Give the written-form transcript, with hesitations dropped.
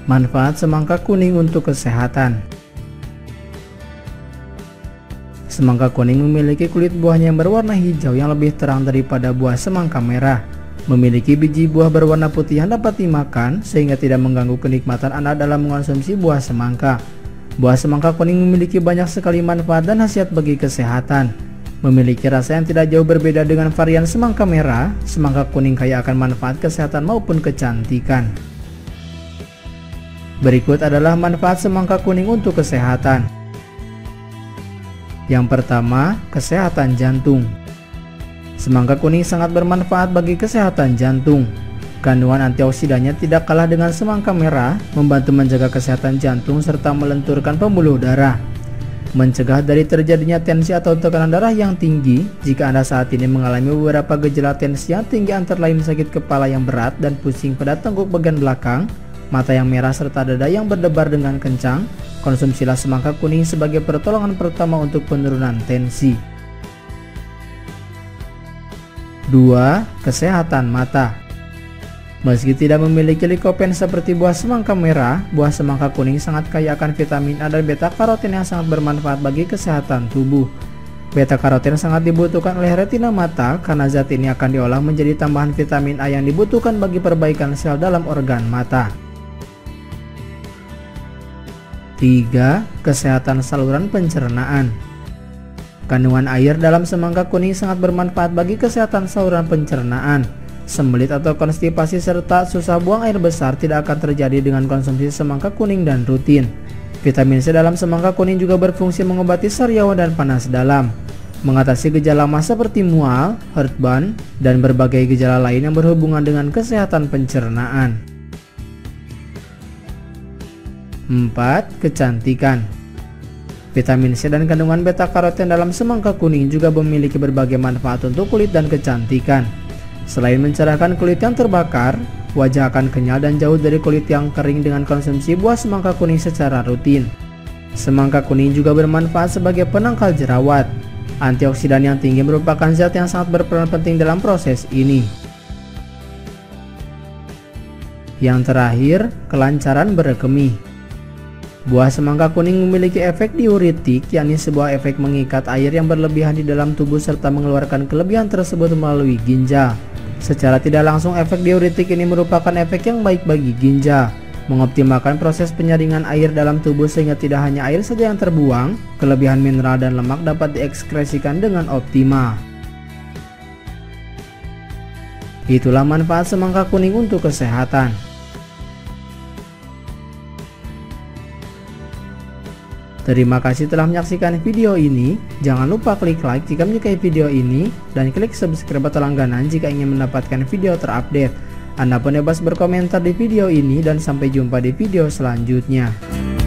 Manfaat semangka kuning untuk kesehatan. Semangka kuning memiliki kulit buahnya yang berwarna hijau yang lebih terang daripada buah semangka merah. Memiliki biji buah berwarna putih yang dapat dimakan sehingga tidak mengganggu kenikmatan Anda dalam mengonsumsi buah semangka. Buah semangka kuning memiliki banyak sekali manfaat dan khasiat bagi kesehatan. Memiliki rasa yang tidak jauh berbeda dengan varian semangka merah, semangka kuning kaya akan manfaat kesehatan maupun kecantikan. Berikut adalah manfaat semangka kuning untuk kesehatan. Yang pertama, kesehatan jantung. Semangka kuning sangat bermanfaat bagi kesehatan jantung. Kandungan antioksidannya tidak kalah dengan semangka merah, membantu menjaga kesehatan jantung serta melenturkan pembuluh darah. Mencegah dari terjadinya tensi atau tekanan darah yang tinggi. Jika Anda saat ini mengalami beberapa gejala tensi yang tinggi antara lain sakit kepala yang berat dan pusing pada tengkuk bagian belakang, mata yang merah serta dada yang berdebar dengan kencang, konsumsilah semangka kuning sebagai pertolongan pertama untuk penurunan tensi. 2. Kesehatan mata. Meski tidak memiliki likopen seperti buah semangka merah, buah semangka kuning sangat kaya akan vitamin A dan beta karoten yang sangat bermanfaat bagi kesehatan tubuh. Beta karoten sangat dibutuhkan oleh retina mata karena zat ini akan diolah menjadi tambahan vitamin A yang dibutuhkan bagi perbaikan sel dalam organ mata. 3. Kesehatan saluran pencernaan. Kandungan air dalam semangka kuning sangat bermanfaat bagi kesehatan saluran pencernaan. Sembelit atau konstipasi serta susah buang air besar tidak akan terjadi dengan konsumsi semangka kuning dan rutin. Vitamin C dalam semangka kuning juga berfungsi mengobati sariawan dan panas dalam, mengatasi gejala mah seperti mual, heartburn, dan berbagai gejala lain yang berhubungan dengan kesehatan pencernaan. 4. Kecantikan. Vitamin C dan kandungan beta karoten dalam semangka kuning juga memiliki berbagai manfaat untuk kulit dan kecantikan. Selain mencerahkan kulit yang terbakar, wajah akan kenyal dan jauh dari kulit yang kering dengan konsumsi buah semangka kuning secara rutin. Semangka kuning juga bermanfaat sebagai penangkal jerawat. Antioksidan yang tinggi merupakan zat yang sangat berperan penting dalam proses ini. Yang terakhir, kelancaran berkemih. Buah semangka kuning memiliki efek diuretik, yakni sebuah efek mengikat air yang berlebihan di dalam tubuh serta mengeluarkan kelebihan tersebut melalui ginjal. Secara tidak langsung, efek diuretik ini merupakan efek yang baik bagi ginjal, mengoptimalkan proses penyaringan air dalam tubuh sehingga tidak hanya air saja yang terbuang, kelebihan mineral dan lemak dapat diekskresikan dengan optimal. Itulah manfaat semangka kuning untuk kesehatan. Terima kasih telah menyaksikan video ini. Jangan lupa klik like jika menyukai video ini dan klik subscribe atau langganan jika ingin mendapatkan video terupdate. Anda pun bebas berkomentar di video ini dan sampai jumpa di video selanjutnya.